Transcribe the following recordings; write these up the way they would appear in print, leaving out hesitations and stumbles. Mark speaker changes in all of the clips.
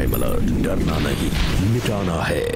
Speaker 1: Crime alert, डरना नहीं, मिटाना है।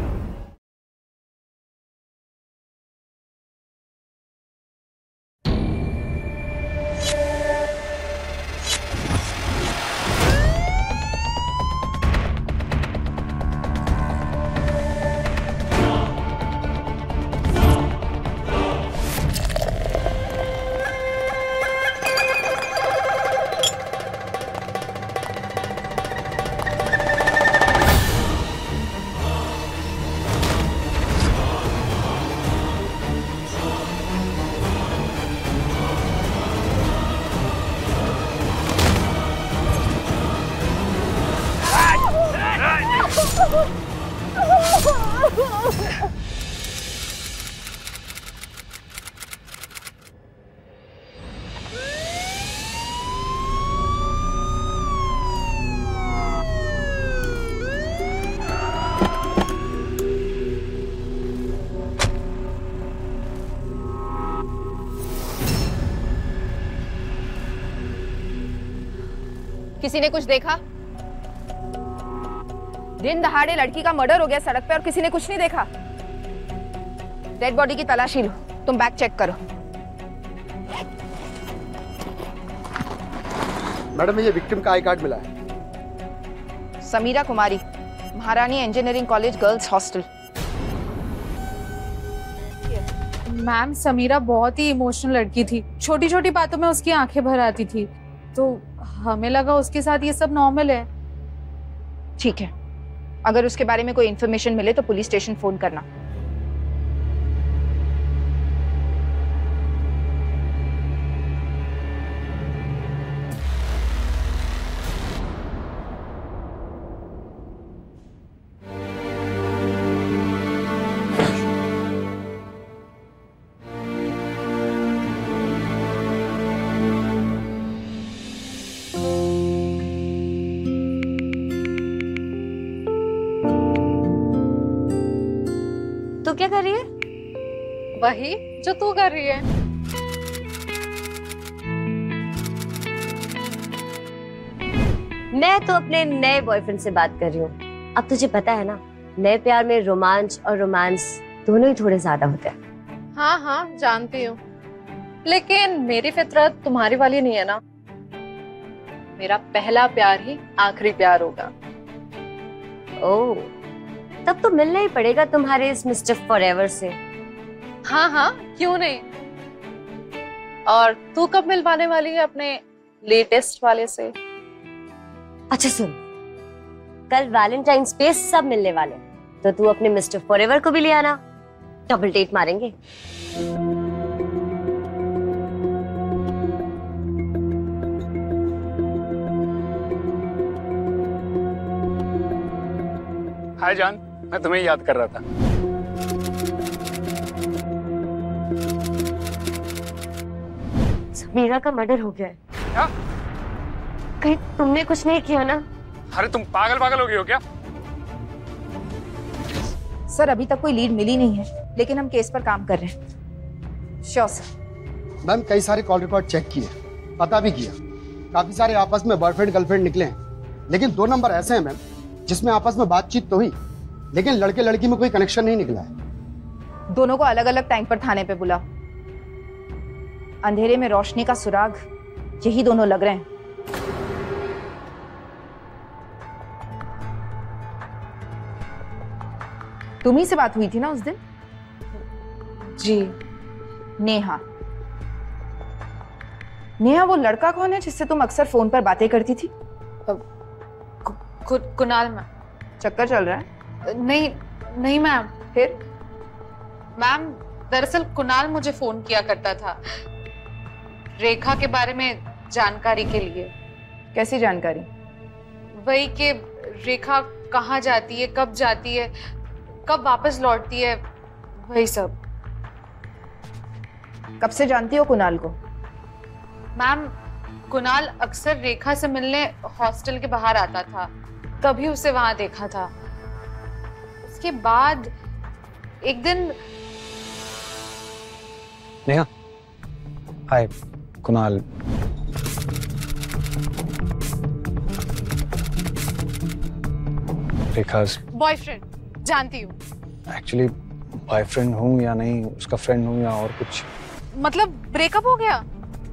Speaker 2: किसी ने कुछ देखा? दिन दहाड़े लड़की का मर्डर हो गया सड़क पे और किसी ने कुछ नहीं देखा। डेड बॉडी की तलाशी लो, तुम बैग चेक करो।
Speaker 3: मैडम ये विक्टिम का आई कार्ड मिला है।
Speaker 2: Sameera Kumari, Maharani engineering college girls hostel.
Speaker 4: Ma'am Sameera बहुत ही इमोशनल लड़की थी, छोटी छोटी बातों में उसकी आंखें भर आती थी, तो हमें लगा उसके साथ ये सब नॉर्मल है।
Speaker 2: ठीक है, अगर उसके बारे में कोई इन्फॉर्मेशन मिले तो पुलिस स्टेशन फोन करना।
Speaker 5: तो क्या कर रही है?
Speaker 4: वही जो तू कर रही है।
Speaker 5: मैं तो अपने नए बॉयफ्रेंड से बात कर रही हूँ। अब तुझे पता है ना, नए प्यार में रोमांच और रोमांस दोनों ही थोड़े ज्यादा होते हैं।
Speaker 4: हाँ हाँ जानती हूँ, लेकिन मेरी फितरत तुम्हारी वाली नहीं है ना। मेरा पहला प्यार ही आखिरी प्यार होगा।
Speaker 5: ओह, तब तो मिलना ही पड़ेगा तुम्हारे इस मिस्टर फॉरएवर से।
Speaker 4: हाँ हाँ क्यों नहीं। और तू कब मिलवाने वाली है अपने लेटेस्ट वाले से?
Speaker 5: अच्छा सुन, कल वैलेंटाइंस पे सब मिलने वाले, तो तू अपने मिस्टर फॉरएवर को भी ले आना, डबल डेट मारेंगे।
Speaker 6: हाय जान, मैं तुम्हें याद कर रहा था।
Speaker 5: समीरा का मर्डर हो गया है।
Speaker 6: क्या?
Speaker 5: कहीं तुमने कुछ नहीं किया ना?
Speaker 6: अरे तुम पागल हो गई हो क्या?
Speaker 2: सर अभी तक कोई लीड मिली नहीं है, लेकिन हम केस पर काम कर रहे हैं। Sure sir.
Speaker 3: मैम कई सारे कॉल रिकॉर्ड चेक किए, पता भी किया, काफी सारे आपस में बॉयफ्रेंड गर्लफ्रेंड निकले हैं, लेकिन 2 नंबर ऐसे हैं मैम जिसमें आपस में बातचीत तो हुई, लेकिन लड़के लड़की में कोई कनेक्शन नहीं निकला है।
Speaker 2: दोनों को अलग अलग टाइम पर थाने पे बुलाओ। अंधेरे में रोशनी का सुराग, यही दोनों लग रहे हैं। तुम्ही से बात हुई थी ना उस दिन?
Speaker 4: जी।
Speaker 2: नेहा। नेहा वो लड़का कौन है जिससे तुम अक्सर फोन पर बातें करती थी?
Speaker 4: कुणाल मैम।
Speaker 2: चक्कर चल रहा है?
Speaker 4: नहीं नहीं मैम।
Speaker 2: फिर?
Speaker 4: मैम दरअसल कुणाल मुझे फोन किया करता था रेखा के बारे में जानकारी के लिए।
Speaker 2: कैसी जानकारी?
Speaker 4: वही कि रेखा कहाँ जाती है, कब जाती है, कब वापस लौटती है, वही सब।
Speaker 2: कब से जानती हो कुणाल को?
Speaker 4: मैम कुणाल अक्सर रेखा से मिलने हॉस्टल के बाहर आता था, तभी उसे वहां देखा था। उसके बाद एक दिन।
Speaker 6: नेहा, हाय कुणाल। रेखा
Speaker 4: बॉयफ्रेंड जानती हूँ।
Speaker 6: एक्चुअली बॉयफ्रेंड हूँ या नहीं, उसका फ्रेंड हूँ या और कुछ।
Speaker 4: मतलब ब्रेकअप हो गया?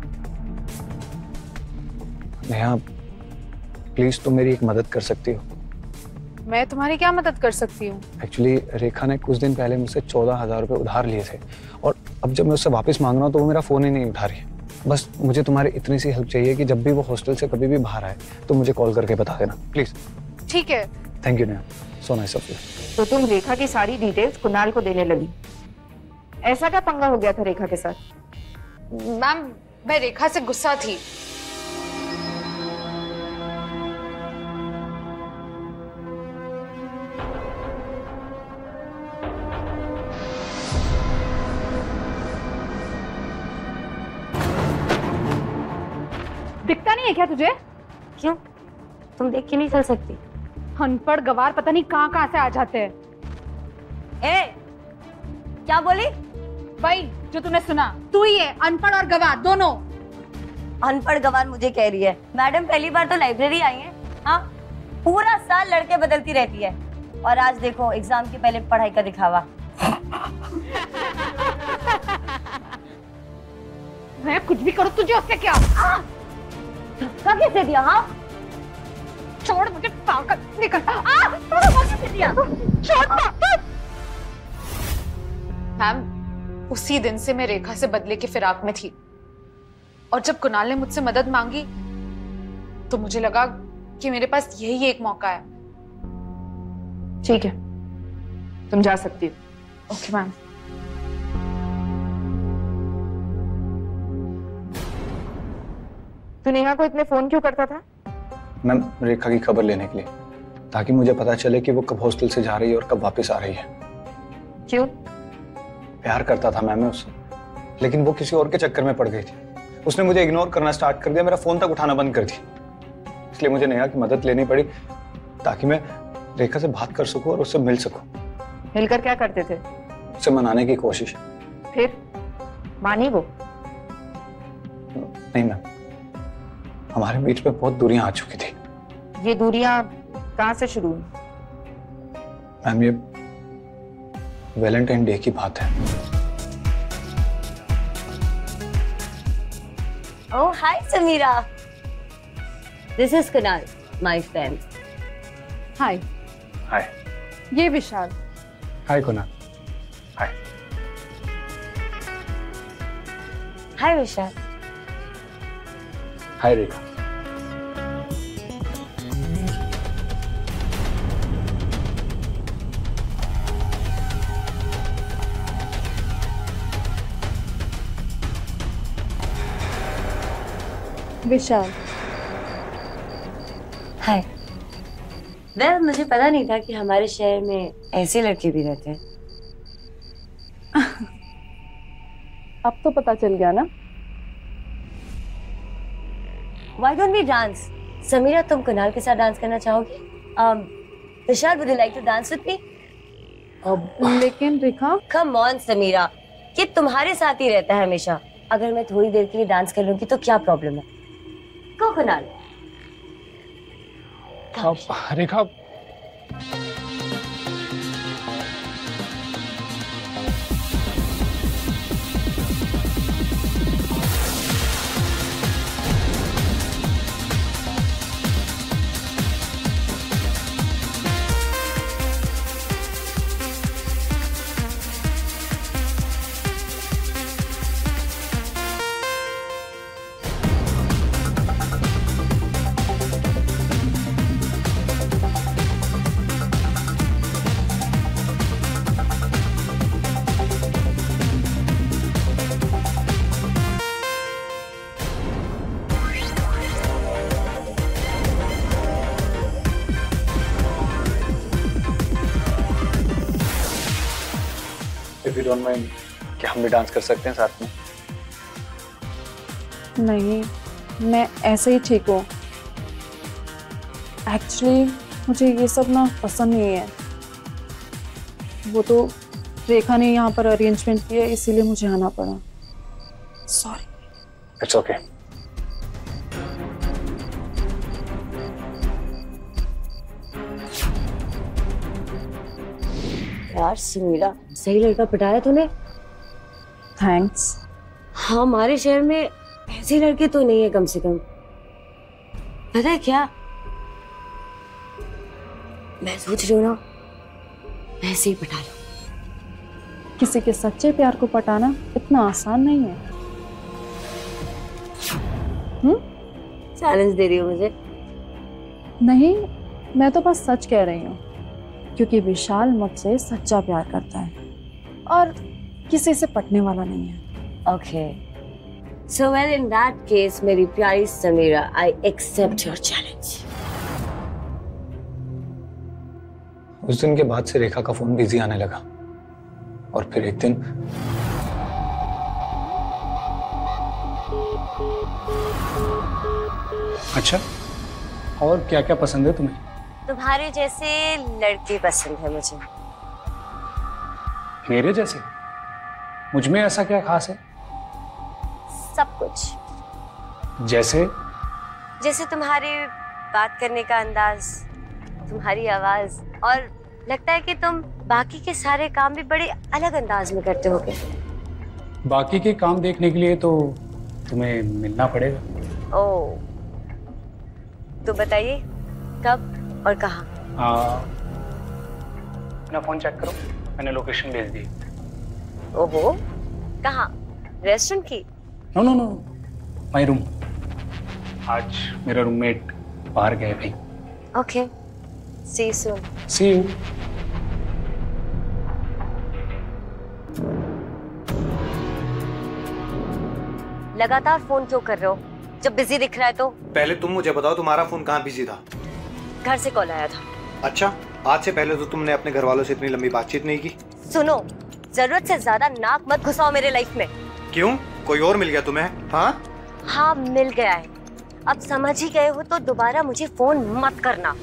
Speaker 6: नेहा प्लीज तुम मेरी एक मदद कर सकती हो?
Speaker 4: मैं तुम्हारी क्या मदद कर सकती हूँ?
Speaker 6: एक्चुअली रेखा ने कुछ दिन पहले मुझसे 14,000 रुपए उधार लिए थे और अब जब मैं उससे वापस मांग रहा हूँ तो वो मेरा फोन ही नहीं उठा रही है। बस मुझे तुम्हारी इतनी सी हेल्प चाहिए कि जब भी वो हॉस्टल से कभी भी बाहर आए तो मुझे कॉल करके बता देना प्लीज।
Speaker 4: ठीक है।
Speaker 6: Thank you Neha, so nice of you.
Speaker 2: तो तुम रेखा की सारी डिटेल्स कुणाल को देने लगी, ऐसा क्या पंगा हो गया था रेखा के साथ?
Speaker 4: मैम मैं रेखा से गुस्सा थी।
Speaker 2: दिखता नहीं है क्या तुझे?
Speaker 5: क्यों, तुम देख के नहीं चल सकती?
Speaker 2: अनपढ़ गवार पता नहीं कहाँ से आ जाते हैं।
Speaker 5: ए, क्या बोली?
Speaker 2: भाई जो तूने सुना, तू ही है अनपढ़ और गवार दोनों।
Speaker 5: अनपढ़ गवार मुझे कह रही है? मैडम पहली बार तो लाइब्रेरी आई है। हाँ, पूरा साल लड़के बदलती रहती है और आज देखो एग्जाम के पहले पढ़ाई का दिखावा।
Speaker 2: मैं कुछ भी करूँ तुझे उससे क्या?
Speaker 5: धक्का कैसे दिया? हाँ,
Speaker 2: छोड़ मुझे, पागल निकल। कैसे दिया? छोड़।
Speaker 4: मैम उसी दिन से मैं रेखा से बदले के फिराक में थी और जब कुणाल ने मुझसे मदद मांगी तो मुझे लगा कि मेरे पास यही एक मौका है।
Speaker 2: ठीक है, तुम जा सकती हो।
Speaker 4: Okay ma'am.
Speaker 2: तू नेहा को इतने फोन क्यों करता था?
Speaker 6: मैम रेखा की खबर लेने के लिए, ताकि मुझे पता चले कि वो कब हॉस्टल से जा रही है और कब वापस आ रही है।
Speaker 2: क्यों?
Speaker 6: प्यार करता था मैं उससे, लेकिन वो किसी और के चक्कर में पड़ गई थी। उसने मुझे इग्नोर करना स्टार्ट कर दिया, मेरा फोन तक उठाना बंद कर दिया। इसलिए मुझे नेहा की मदद लेनी पड़ी ताकि मैं रेखा से बात कर सकूं और उससे मिल सकूं।
Speaker 2: मिलकर क्या करते थे?
Speaker 6: उसे मनाने की कोशिश।
Speaker 2: फिर मानी वो?
Speaker 6: नहीं मैम, हमारे बीच में बहुत दूरियां आ चुकी थी।
Speaker 2: ये दूरियां कहाँ से शुरू हुई?
Speaker 6: मैम ये वैलेंटाइन डे की बात है।
Speaker 5: Oh hi Sameera, this is Kunal, my friend.
Speaker 2: Hi.
Speaker 6: Hi.
Speaker 2: ये विशाल।
Speaker 6: हाय कुणाल। हाय।
Speaker 5: हाय विशाल।
Speaker 6: हाय रेखा।
Speaker 2: विशाल।
Speaker 5: हाय। वह मुझे पता नहीं था कि हमारे शहर में ऐसे लड़के भी रहते हैं।
Speaker 2: अब तो पता चल गया ना।
Speaker 5: Why don't we dance? Samira तुम कुणाल के साथ डांस करना चाहोगी? विशाल, would you like to dance with me?
Speaker 2: लेकिन रेखा।
Speaker 5: Come on समीरा, ये तुम्हारे साथ ही रहता है हमेशा। अगर मैं थोड़ी देर के लिए डांस कर लूंगी तो क्या प्रॉब्लम है? को कुणाल।
Speaker 6: रेखा If you don't mind, क्या हम भी डांस कर सकते हैं साथ में?
Speaker 2: नहीं, मैं ऐसे ही ठीक हूँ। एक्चुअली मुझे ये सब ना पसंद नहीं है। वो तो रेखा ने यहाँ पर अरेंजमेंट किया, इसीलिए मुझे आना पड़ा। सॉरी।
Speaker 6: It's okay.
Speaker 5: यार समीरा, सही लड़का पटाया तूने।
Speaker 2: थैंक्स।
Speaker 5: हाँ, हमारे शहर में ऐसे लड़के तो नहीं है कम से कम। पता है क्या, मैं सोच रही हूँ ना, ऐसे ही पटा लो।
Speaker 2: किसी के सच्चे प्यार को पटाना इतना आसान नहीं है।
Speaker 5: चैलेंज दे रही हो मुझे?
Speaker 2: नहीं, मैं तो बस सच कह रही हूँ, क्योंकि विशाल मुझसे सच्चा प्यार करता है और किसी से पटने वाला नहीं है।
Speaker 5: Okay, so well in that case मेरी प्यारी Sameera, I accept your challenge.
Speaker 6: उस दिन के बाद से रेखा का फोन बिजी आने लगा और फिर एक दिन अच्छा, और क्या क्या पसंद है तुम्हें?
Speaker 5: तुम्हारे जैसे लड़के पसंद है मुझे।
Speaker 6: मेरे जैसे? मुझ में ऐसा क्या खास है?
Speaker 5: सब कुछ।
Speaker 6: जैसे?
Speaker 5: जैसे तुम्हारे बात करने का अंदाज, तुम्हारी आवाज, और लगता है कि तुम बाकी के सारे काम भी बड़े अलग अंदाज में करते होगे।
Speaker 6: बाकी के काम देखने के लिए तो तुम्हें मिलना पड़ेगा।
Speaker 5: ओह, तो बताइए कब और कहाँ?
Speaker 6: अपना फोन चेक करो, मैंने लोकेशन भेज दी।
Speaker 5: ओहो, कहाँ? रेस्टोरेंट की?
Speaker 6: No no no, my room. आज मेरा रूममेट बाहर गए भाई।
Speaker 5: Okay, see you soon.
Speaker 6: See you.
Speaker 5: लगातार फोन क्यों कर रहे हो जब बिजी दिख रहा है तो?
Speaker 7: पहले तुम मुझे बताओ, तुम्हारा फोन कहाँ बिजी था?
Speaker 5: घर से कॉल आया था।
Speaker 7: अच्छा, आज से पहले तो तुमने अपने घर वालों से इतनी लंबी बातचीत नहीं की।
Speaker 5: सुनो, जरूरत से ज्यादा नाक मत घुसाओ मेरे लाइफ में।
Speaker 7: क्यों, कोई और मिल गया तुम्हें? हाँ
Speaker 5: हाँ, मिल गया है। अब समझ ही गए हो तो दोबारा मुझे फोन मत करना।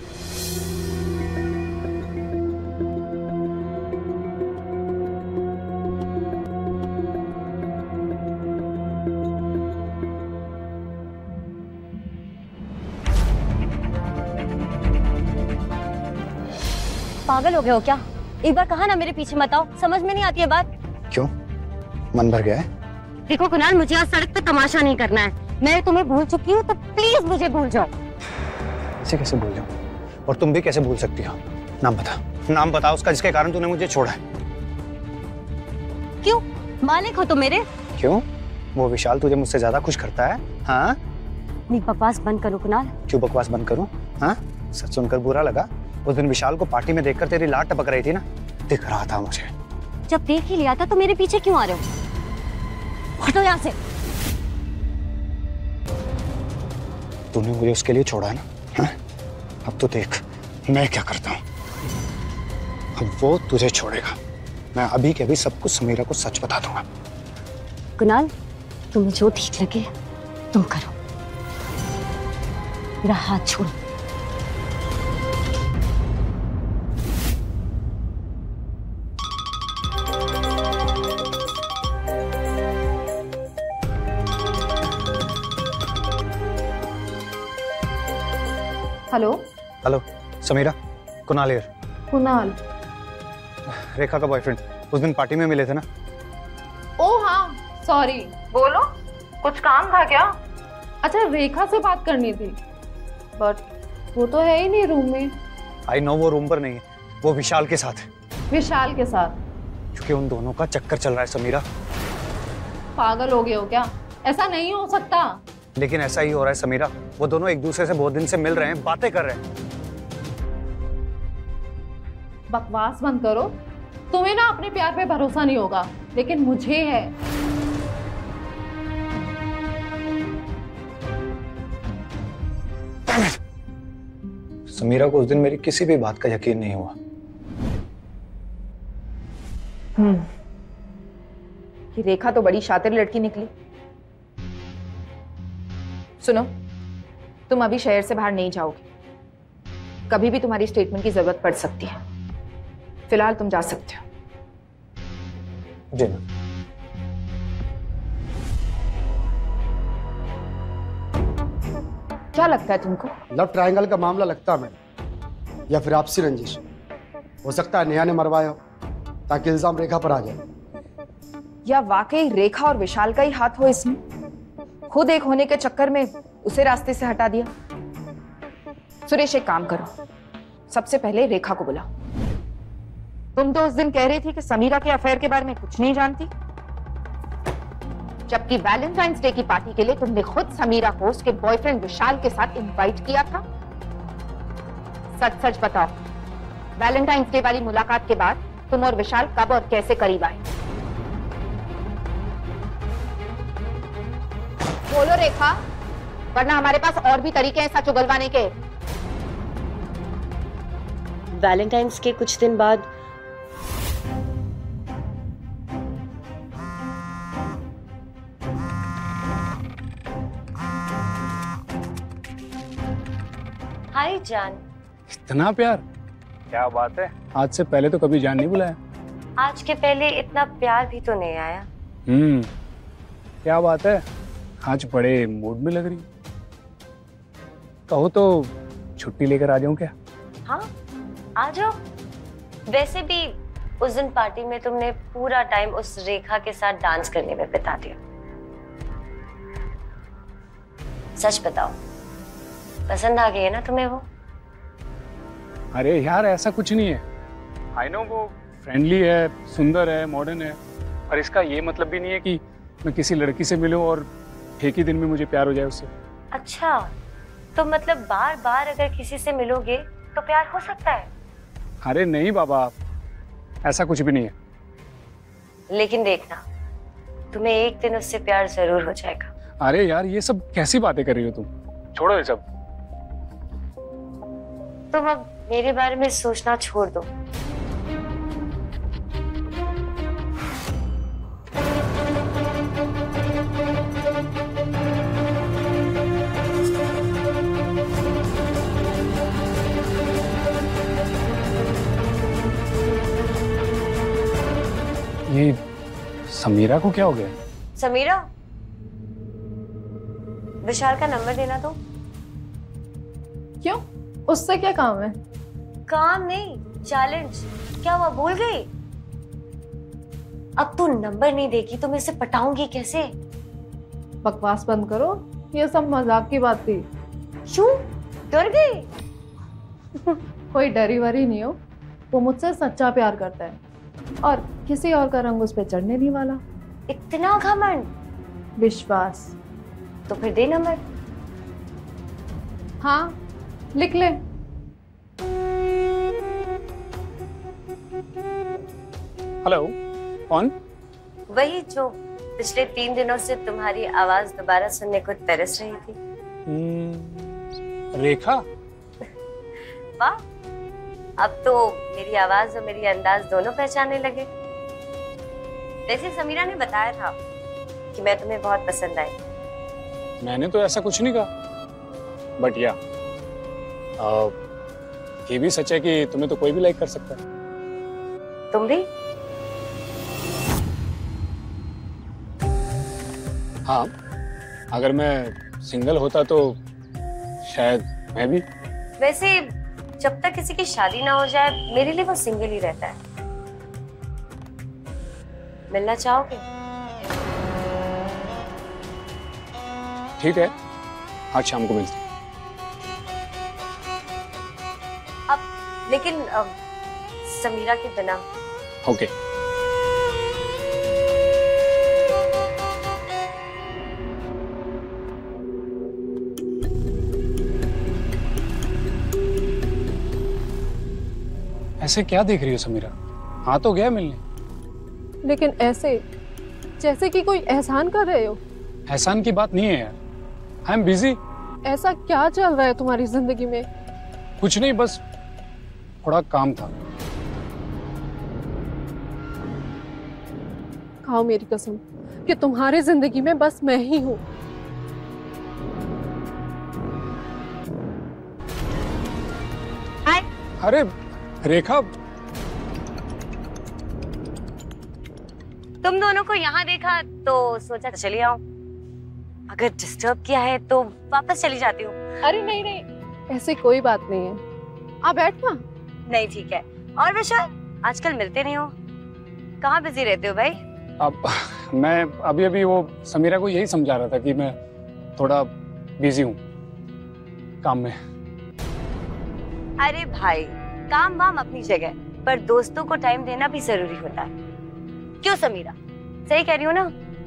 Speaker 5: पागल हो गए हो क्या? एक बार कहा ना मेरे पीछे मत आओ, समझ में नहीं आती है बात?
Speaker 3: क्यों, मन भर गया है?
Speaker 5: देखो कुणाल, मुझे आज सड़क पे तमाशा नहीं करना है। मैं तुम्हें भूल चुकी हूँ, तो प्लीज मुझे भूल जाओ।
Speaker 6: ऐसे कैसे भूल जाऊं? और तुम भी कैसे भूल सकती हो? नाम बता, नाम बता उसका जिसके कारण तूने मुझे छोड़ा है।
Speaker 5: क्यों, मालिक हो तुम मेरे?
Speaker 6: क्यों, वो विशाल तुझे मुझसे ज्यादा खुश करता है? हाँ,
Speaker 5: अपनी बकवास बंद करो कुणाल।
Speaker 6: क्यों बकवास बंद करूं? हाँ, सच सुनकर बुरा लगा? उस दिन विशाल को पार्टी में देखकर तेरी लाट टपक रही थी ना, दिख रहा था मुझे।
Speaker 5: जब देख ही लिया था तो मेरे पीछे क्यों आ रहे हो? हटो यहाँ से।
Speaker 6: तूने मुझे उसके लिए छोड़ा है ना? हाँ? अब तो देख मैं क्या करता हूँ। अब वो तुझे छोड़ेगा। मैं अभी के अभी सब कुछ समीरा को सच बता दूंगा।
Speaker 5: कुणाल, तुम्हें जो ठीक लगे तुम करो, मेरा हाथ छोड़ो।
Speaker 2: Hello.
Speaker 6: Hello Sameera, Kunal here.
Speaker 2: Kunal?
Speaker 6: Rekha का बॉयफ्रेंड, उस दिन पार्टी में मिले थे ना?
Speaker 2: ओह हाँ, सॉरी। बोलो, कुछ काम था क्या? अच्छा, रेखा से बात करनी थी, बट वो तो है ही नहीं रूम में।
Speaker 6: आई नो, वो रूम पर नहीं है, वो विशाल के साथ है।
Speaker 2: विशाल के साथ?
Speaker 6: क्योंकि उन दोनों का चक्कर चल रहा है समीरा।
Speaker 2: पागल हो गए हो क्या? ऐसा नहीं हो सकता।
Speaker 6: लेकिन ऐसा ही हो रहा है समीरा, वो दोनों एक दूसरे से बहुत दिन से मिल रहे हैं, बातें कर रहे हैं।
Speaker 2: बकवास बंद करो। तुम्हें ना अपने प्यार पे भरोसा नहीं होगा, लेकिन मुझे है।
Speaker 6: समीरा को उस दिन मेरी किसी भी बात का यकीन नहीं हुआ।
Speaker 8: कि रेखा तो बड़ी शातिर लड़की निकली। सुनो, तुम अभी शहर से बाहर नहीं जाओगे। कभी भी तुम्हारी स्टेटमेंट की जरूरत पड़ सकती है। फिलहाल तुम जा सकते हो।
Speaker 6: जी ना।
Speaker 8: क्या लगता है तुमको?
Speaker 3: लव ट्रायंगल का मामला लगता है मैडम, या फिर आपसी रंजिश। हो सकता है नेहा ने मरवाया हो। ताकि इल्जाम रेखा पर आ जाए।
Speaker 8: या वाकई रेखा और विशाल का ही हाथ हो इसमें? खुद एक होने के चक्कर में उसे रास्ते से हटा दिया। सुरेश एक काम करो, सबसे पहले रेखा को बुलाओ। तुम तो उस दिन कह रही थी कि समीरा के अफेयर के बारे में कुछ नहीं जानती, जबकि वैलेंटाइंस डे की पार्टी के लिए तुमने खुद समीरा को उसके बॉयफ्रेंड विशाल के साथ इनवाइट किया था। सच सच बताओ, वैलेंटाइंस डे वाली मुलाकात के बाद तुम और विशाल कब और कैसे करीब आए? बोलो रेखा, वरना हमारे पास और भी तरीके हैं सच उगलवाने के।
Speaker 5: वैलेंटाइंस के कुछ दिन बाद हाय जान।
Speaker 9: इतना प्यार, क्या बात है। आज से पहले तो कभी जान नहीं बुलाया।
Speaker 5: आज के पहले इतना प्यार भी तो नहीं आया।
Speaker 9: क्या बात है, आज बड़े मूड में लग रही। कहो तो छुट्टी लेकर आ जाऊं क्या?
Speaker 5: हाँ आ जाओ। वैसे भी उस दिन पार्टी में तुमने पूरा टाइम उस रेखा के साथ डांस करने में बिता दिया। सच बताओ, पसंद आ गई है ना तुम्हें वो?
Speaker 9: अरे यार ऐसा कुछ नहीं है। आई नो वो फ्रेंडली है, सुंदर है, मॉडर्न है, पर इसका ये मतलब भी नहीं है कि मैं किसी लड़की से मिलूं और एक ही दिन में मुझे प्यार हो जाए उससे। अच्छा,
Speaker 5: तो मतलब बार बार अगर किसी से मिलोगे तो प्यार हो सकता है?
Speaker 9: अरे नहीं बाबा, ऐसा कुछ भी नहीं है।
Speaker 5: लेकिन देखना, तुम्हें एक दिन उससे प्यार जरूर हो जाएगा।
Speaker 9: अरे यार ये सब कैसी बातें कर रही हो तुम, छोड़ो ये सब।
Speaker 5: तुम अब मेरे बारे में सोचना छोड़ दो।
Speaker 9: ये समीरा को क्या हो गया?
Speaker 5: समीरा, विशाल का नंबर देना तो।
Speaker 2: क्यों, उससे क्या काम है?
Speaker 5: काम नहीं, चैलेंज। क्या हुआ, भूल गई? अब तू नंबर नहीं देगी तो मैं इसे पटाऊंगी कैसे?
Speaker 2: बकवास बंद करो, ये सब मजाक की बात थी।
Speaker 5: क्यों, डर गई?
Speaker 2: कोई डरी वरी नहीं हो, वो मुझसे सच्चा प्यार करता है और किसी और का रंग उस पर चढ़ने नहीं वाला।
Speaker 5: इतना घमंड?
Speaker 2: विश्वास।
Speaker 5: तो फिर दे नंबर।
Speaker 2: हाँ लिख ले।
Speaker 9: हेलो, कौन?
Speaker 5: वही जो पिछले 3 दिनों से तुम्हारी आवाज दोबारा सुनने को तरस रही थी।
Speaker 9: रेखा?
Speaker 5: वाह, अब तो मेरी आवाज और मेरी अंदाज दोनों पहचानने लगे। वैसे समीरा ने बताया था कि मैं तुम्हें बहुत पसंद आई।
Speaker 9: मैंने तो ऐसा कुछ नहीं कहा, बट या ये भी सच है कि तुम्हें तो कोई भी लाइक कर सकता है।
Speaker 5: तुम भी?
Speaker 9: हाँ, अगर मैं सिंगल होता तो शायद मैं भी।
Speaker 5: वैसे जब तक किसी की शादी ना हो जाए मेरे लिए वो सिंगल ही रहता है। मिलना चाहोगे?
Speaker 9: ठीक है, आज शाम को मिलते हैं।
Speaker 5: अब लेकिन समीरा के बिना।
Speaker 9: ओके। ऐसे क्या देख रही हो समीरा? हाँ तो गया मिलने।
Speaker 2: लेकिन ऐसे जैसे कि कोई एहसान कर रहे हो।
Speaker 9: एहसान की बात नहीं है यार, आई एम बिजी।
Speaker 2: ऐसा क्या चल रहा है तुम्हारी जिंदगी में?
Speaker 9: कुछ नहीं, बस थोड़ा काम था।
Speaker 2: खाओ मेरी कसम कि तुम्हारी जिंदगी में बस मैं ही हूँ।
Speaker 9: अरे रेखा,
Speaker 5: तुम दोनों को यहाँ देखा तो सोचा चली आऊं। अगर डिस्टर्ब किया है तो वापस चली जाती हूँ।
Speaker 2: अरे नहीं नहीं, ऐसी कोई बात नहीं है, आप बैठना।
Speaker 5: नहीं ठीक है। और विशाल, आजकल मिलते नहीं हो, कहाँ बिजी रहते हो भाई?
Speaker 9: अब मैं अभी अभी वो समीरा को यही समझा रहा था कि मैं थोड़ा बिजी हूँ काम में।
Speaker 5: अरे भाई, काम वाम अपनी जगह, पर दोस्तों को टाइम देना भी जरूरी होता है। क्यों समीरा, सही कह रही हो ना?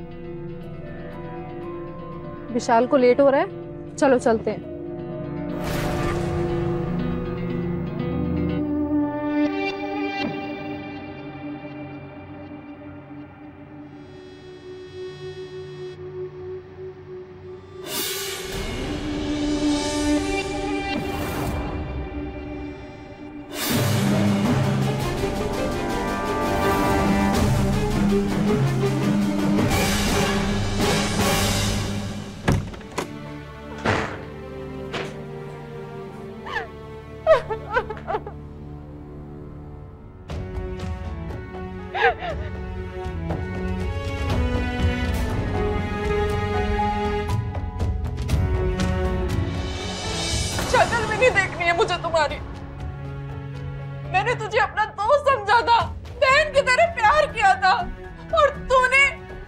Speaker 2: विशाल को लेट हो रहा है, चलो चलते हैं।
Speaker 10: शक्ल भी नहीं देखनी है मुझे तुम्हारी। मैंने तुझे अपना दोस्त समझा था, बहन की तरह प्यार किया था, और तूने,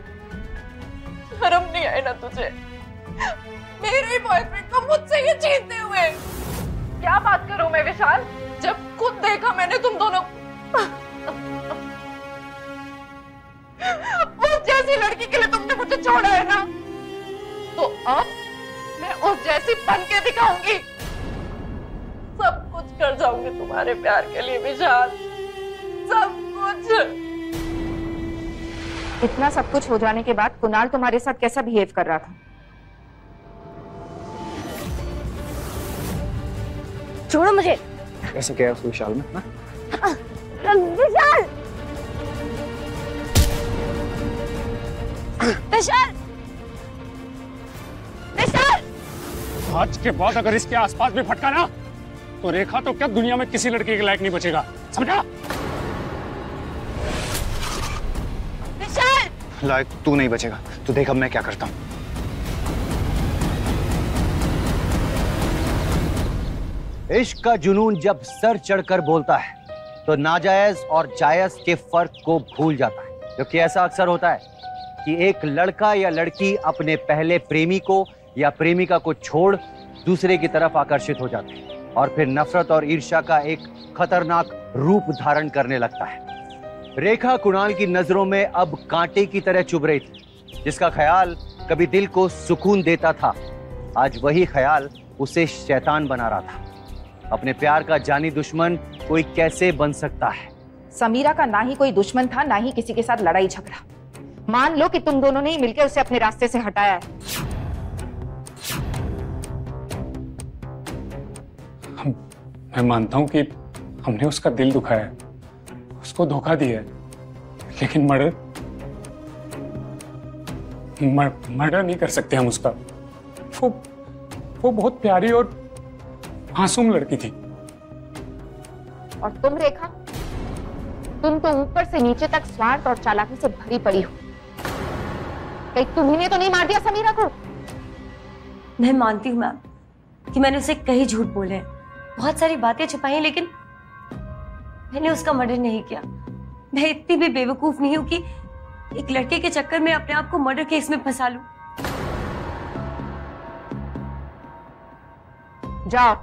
Speaker 10: शर्म नहीं आई ना तुझे? मेरे ही बॉयफ्रेंड को मुझसे ये छीनते हुए। क्या बात करूं मैं विशाल, जब खुद देखा मैंने तुम दोनों उस जैसी लड़की के लिए तुमने मुझे छोड़ा है ना, तो अब मैं उस जैसी बन के दिखाऊंगी। सब कुछ कर जाऊंगी तुम्हारे प्यार के लिए विशाल, सब कुछ।
Speaker 8: इतना सब कुछ हो जाने के बाद कुणाल तुम्हारे साथ कैसा बिहेव कर रहा था?
Speaker 5: छोड़ो मुझे।
Speaker 6: ऐसा क्या है उस विशाल में?
Speaker 5: विशाल, विशाल, विशाल!
Speaker 9: आज के बाद अगर इसके आसपास भी फटका ना, तो रेखा तो क्या दुनिया में किसी लड़के के लायक नहीं बचेगा, समझा?
Speaker 5: विशाल!
Speaker 6: लायक तू नहीं बचेगा, तो देख अब मैं क्या करता हूँ।
Speaker 11: इश्क का जुनून जब सर चढ़कर बोलता है तो नाजायज और जायज के फर्क को भूल जाता है, क्योंकि ऐसा अक्सर होता है कि एक लड़का या लड़की अपने पहले प्रेमी को या प्रेमिका को छोड़ दूसरे की तरफ आकर्षित हो जाते हैं और फिर नफरत और ईर्ष्या का एक खतरनाक रूप धारण करने लगता है। रेखा कुणाल की नजरों में अब कांटे की तरह चुभ रही थी, जिसका ख्याल कभी दिल को सुकून देता था, आज वही ख्याल उसे शैतान बना रहा था। अपने प्यार का जानी दुश्मन कोई कैसे बन सकता है?
Speaker 8: समीरा का ना ही कोई दुश्मन था, ना ही किसी के साथ लड़ाई झगड़ा। मान लो कि तुम दोनों ने ही मिलकर उसे अपने रास्ते से हटाया है।
Speaker 9: मैं मानता हूं कि हमने उसका दिल दुखाया, उसको धोखा दिया है, लेकिन मर्डर नहीं कर सकते हम उसका। वो बहुत प्यारी और मासूम लड़की थी।
Speaker 8: और तुम रेखा, तुम तो ऊपर से नीचे तक स्वार्थ और चालाकी से भरी पड़ी हो। कहीं तुम्ही तो नहीं मार दिया समीरा को?
Speaker 5: मैं मानती हूँ मैम कि मैंने उसे कई झूठ बोले, बहुत सारी बातें छुपाई, लेकिन मैंने उसका मर्डर नहीं किया। मैं इतनी भी बेवकूफ नहीं हूं कि एक लड़के के चक्कर में अपने आप को मर्डर केस में फंसा लूं।
Speaker 8: जाओ।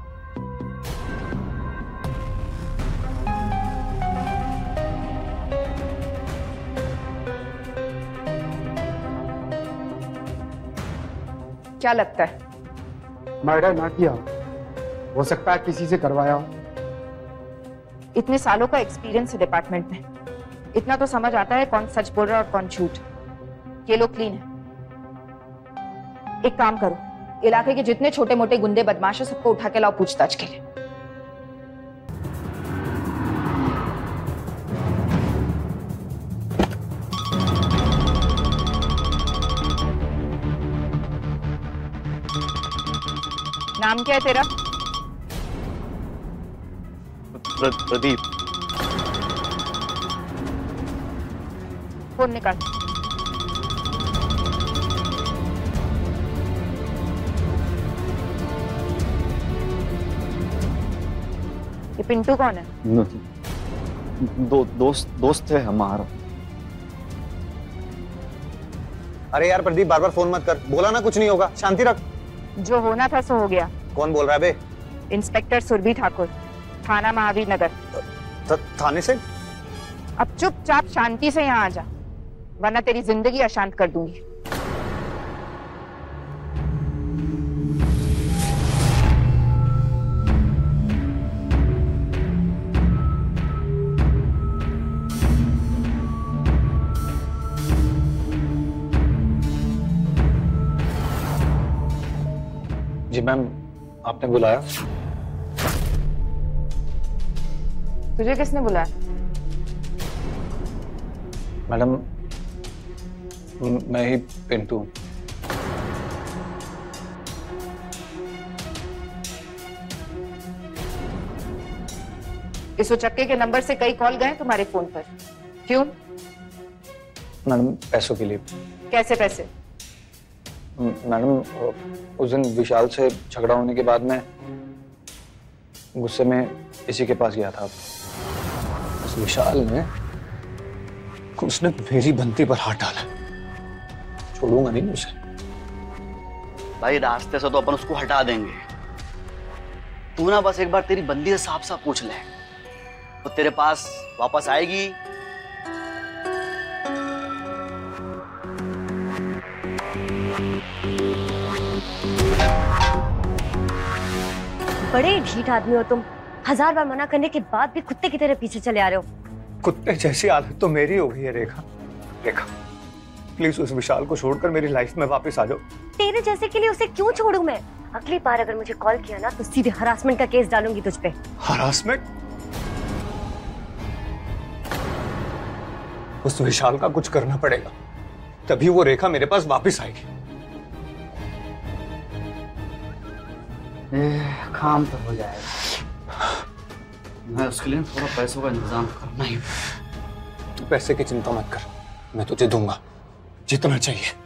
Speaker 8: क्या लगता है?
Speaker 3: मर्डर ना किया, हो सकता है किसी से करवाया हो।
Speaker 8: इतने सालों का एक्सपीरियंस है डिपार्टमेंट में, इतना तो समझ आता है कौन सच बोल रहा है और कौन झूठ। ये लोग क्लीन है। एक काम करो, इलाके के जितने छोटे मोटे गुंडे बदमाश है सबको उठा के लाओ पूछताछ के लिए। नाम क्या है तेरा?
Speaker 6: प्रदीप।
Speaker 8: फोन निकाल। ये पिंटू कौन है?
Speaker 6: दोस्त है हमारा। अरे यार प्रदीप, बार बार फोन मत कर, बोला ना कुछ नहीं होगा, शांति रख।
Speaker 8: जो होना था सो हो गया।
Speaker 6: कौन बोल रहा है बे?
Speaker 8: इंस्पेक्टर सुरभि ठाकुर, थाना महावीर नगर।
Speaker 6: थाने से?
Speaker 8: अब चुपचाप शांति से यहाँ आ जा, वरना तेरी जिंदगी अशांत कर दूंगी।
Speaker 6: जी मैम, आपने बुलाया?
Speaker 8: तुझे किसने बुलाया?
Speaker 6: मैडम मैं ही पिंटू।
Speaker 8: इस उचक्के के नंबर से कई कॉल गए तुम्हारे फोन पर, क्यों?
Speaker 6: मैडम पैसों के लिए।
Speaker 8: कैसे पैसे?
Speaker 6: मैडम उस दिन विशाल से झगड़ा होने के बाद मैं गुस्से में इसी के पास गया था। उस विशाल ने उसने मेरी बंदी पर हाथ डाला, छोड़ूंगा नहीं उसे।
Speaker 12: भाई रास्ते से तो अपन उसको हटा देंगे, तू ना बस एक बार तेरी बंदी से साफ साफ पूछ ले, वो तेरे पास वापस आएगी।
Speaker 5: बड़े ढीठ आदमी हो तुम, 1000 बार मना करने के बाद भी कुत्ते की तरह पीछे चले आ रहे हो।
Speaker 6: कुत्ते जैसी आदत तो मेरी हो गई है रेखा। रेखा प्लीज उस विशाल को छोड़कर मेरी लाइफ में वापस आ जाओ।
Speaker 5: तेरे जैसे के लिए उसे क्यों छोड़ूं मैं? अगली बार अगर मुझे कॉल किया ना तो सीधे हरासमेंट का केस डालूंगी तुझ पे।
Speaker 6: हरासमेंट? उस विशाल का कुछ करना पड़ेगा, तभी वो रेखा मेरे पास वापस आएगी।
Speaker 12: काम तो हो जाएगा, मैं उसके लिए थोड़ा पैसों का इंतजाम करना ही।
Speaker 6: तू पैसे की चिंता मत कर, मैं तुझे दूंगा जितना चाहिए।